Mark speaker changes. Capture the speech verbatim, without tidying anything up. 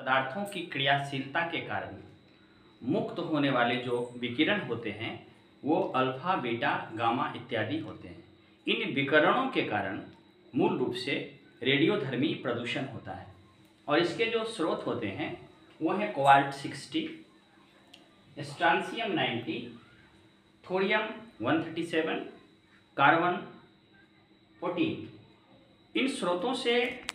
Speaker 1: पदार्थों की क्रियाशीलता के कारण मुक्त होने वाले जो विकिरण होते हैं वो अल्फा, बीटा, गामा इत्यादि होते हैं। इन विकिरणों के कारण मूल रूप से रेडियोधर्मी प्रदूषण होता है और इसके जो स्रोत होते हैं वो है cobalt sixty, strontium ninety, thorium one thirty seven, carbon fourteen. इन स्रोतों से